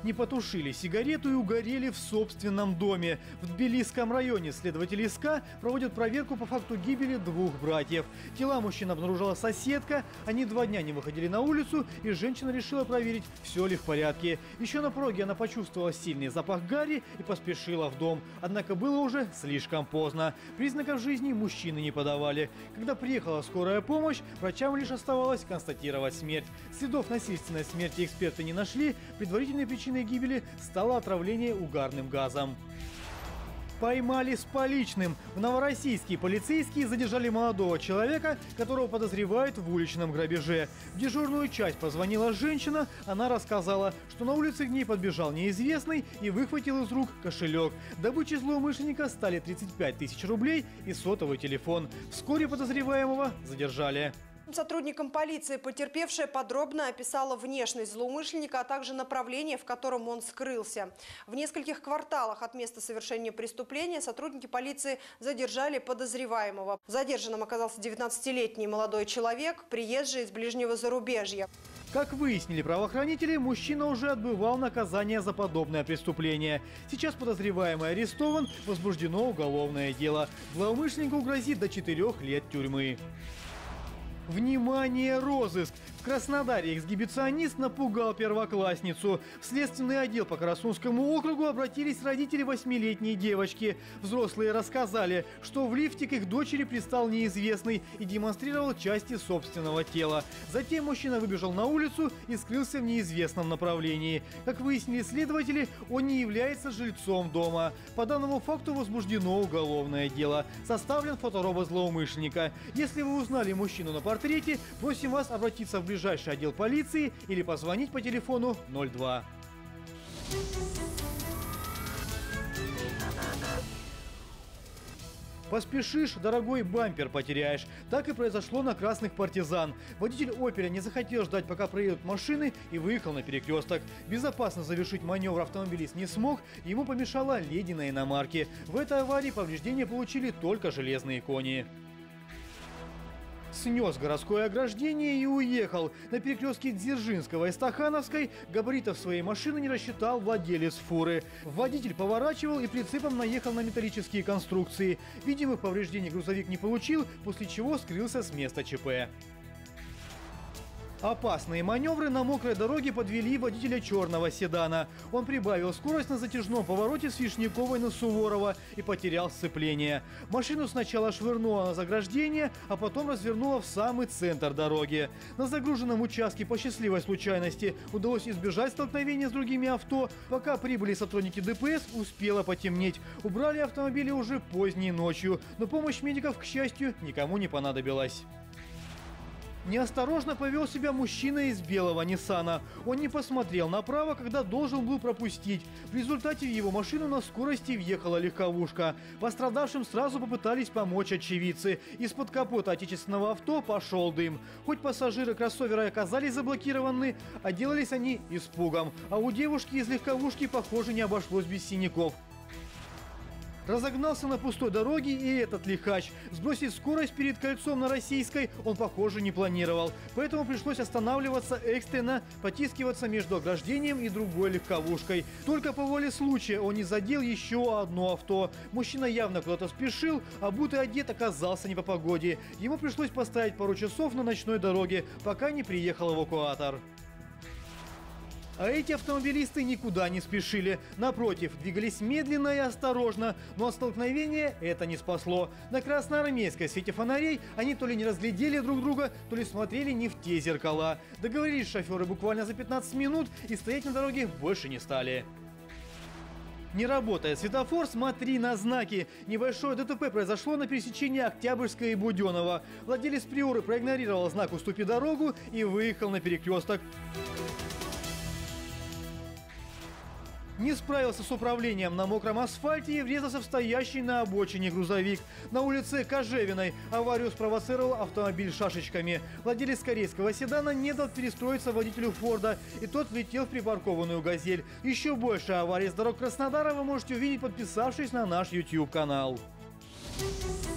Не потушили сигарету и угорели в собственном доме. В Тбилисском районе следователи СК проводят проверку по факту гибели двух братьев. Тела мужчин обнаружила соседка. Они 2 дня не выходили на улицу, и женщина решила проверить, все ли в порядке. Еще на пороге она почувствовала сильный запах гари и поспешила в дом. Однако было уже слишком поздно. Признаков жизни мужчины не подавали. Когда приехала скорая помощь, врачам лишь оставалось констатировать смерть. Следов насильственной смерти эксперты не нашли. Предварительной причиной гибели стало отравление угарным газом. Поймали с поличным. В Новороссийске полицейские задержали молодого человека, которого подозревают в уличном грабеже. В дежурную часть позвонила женщина. Она рассказала, что на улице к ней подбежал неизвестный и выхватил из рук кошелек. Добычей злоумышленника стали 35 тысяч рублей и сотовый телефон. Вскоре подозреваемого задержали. Сотрудникам полиции потерпевшая подробно описала внешность злоумышленника, а также направление, в котором он скрылся. В нескольких кварталах от места совершения преступления сотрудники полиции задержали подозреваемого. Задержанным оказался 19-летний молодой человек, приезжий из ближнего зарубежья. Как выяснили правоохранители, мужчина уже отбывал наказание за подобное преступление. Сейчас подозреваемый арестован, возбуждено уголовное дело. Злоумышленнику грозит до 4 лет тюрьмы. Внимание, розыск! В Краснодаре эксгибиционист напугал первоклассницу. В следственный отдел по Карасунскому округу обратились родители 8-летней девочки. Взрослые рассказали, что в лифте к их дочери пристал неизвестный и демонстрировал части собственного тела. Затем мужчина выбежал на улицу и скрылся в неизвестном направлении. Как выяснили следователи, он не является жильцом дома. По данному факту возбуждено уголовное дело. Составлен фоторобот злоумышленника. Если вы узнали мужчину на портрете, просим вас обратиться в ближайший отдел полиции или позвонить по телефону 02. Поспешишь, дорогой бампер потеряешь. Так и произошло на Красных Партизан. Водитель «Опеля» не захотел ждать, пока проедут машины, и выехал на перекресток. Безопасно завершить маневр автомобилист не смог, ему помешала «Леди» на иномарке. В этой аварии повреждения получили только железные кони. Снес городское ограждение и уехал. На перекрестке Дзержинского и Стахановской габаритов своей машины не рассчитал владелец фуры. Водитель поворачивал и прицепом наехал на металлические конструкции. Видимых повреждений грузовик не получил, после чего скрылся с места ЧП. Опасные маневры на мокрой дороге подвели водителя черного седана. Он прибавил скорость на затяжном повороте с Вишняковой на Суворова и потерял сцепление. Машину сначала швырнуло на заграждение, а потом развернуло в самый центр дороги. На загруженном участке по счастливой случайности удалось избежать столкновения с другими авто. Пока прибыли сотрудники ДПС, успело потемнеть. Убрали автомобили уже поздней ночью, но помощь медиков, к счастью, никому не понадобилась. Неосторожно повел себя мужчина из белого Ниссана. Он не посмотрел направо, когда должен был пропустить. В результате в его машину на скорости въехала легковушка. Пострадавшим сразу попытались помочь очевидцы. Из-под капота отечественного авто пошел дым. Хоть пассажиры кроссовера и оказались заблокированы, отделались они испугом. А у девушки из легковушки, похоже, не обошлось без синяков. Разогнался на пустой дороге и этот лихач. Сбросить скорость перед кольцом на Российской он, похоже, не планировал. Поэтому пришлось останавливаться экстренно, потискиваться между ограждением и другой легковушкой. Только по воле случая он не задел еще одно авто. Мужчина явно куда-то спешил, а будто одет оказался не по погоде. Ему пришлось постоять пару часов на ночной дороге, пока не приехал эвакуатор. А эти автомобилисты никуда не спешили. Напротив, двигались медленно и осторожно. Но от столкновения это не спасло. На красноармейской свете фонарей они то ли не разглядели друг друга, то ли смотрели не в те зеркала. Договорились шоферы буквально за 15 минут и стоять на дороге больше не стали. Не работает светофор, смотри на знаки. Небольшое ДТП произошло на пересечении Октябрьской и Буденова. Владелец Приоры проигнорировал знак «Уступи дорогу» и выехал на перекресток. Не справился с управлением на мокром асфальте и врезался в стоящий на обочине грузовик. На улице Кожевиной аварию спровоцировал автомобиль с шашечками. Владелец корейского седана не дал перестроиться водителю Форда, и тот влетел в припаркованную «Газель». Еще больше аварий с дорог Краснодара вы можете увидеть, подписавшись на наш YouTube-канал.